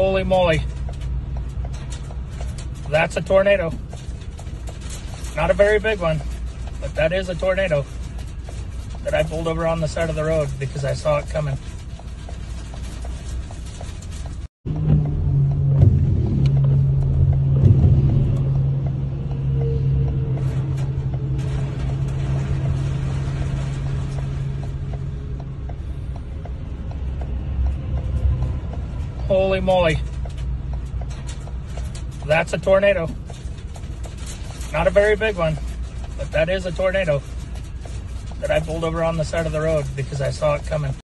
Holy moly. That's a tornado. Not a very big one, but that is a tornado that I pulled over on the side of the road because I saw it coming. Holy moly. That's a tornado. Not a very big one, but that is a tornado that I pulled over on the side of the road because I saw it coming.